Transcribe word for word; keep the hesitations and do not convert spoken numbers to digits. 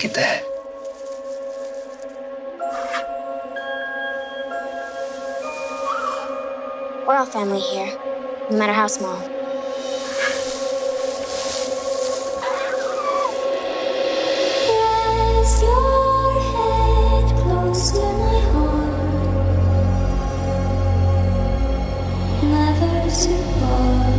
your dad. We're all family here, no matter how small. Press your head close to my heart, never to part.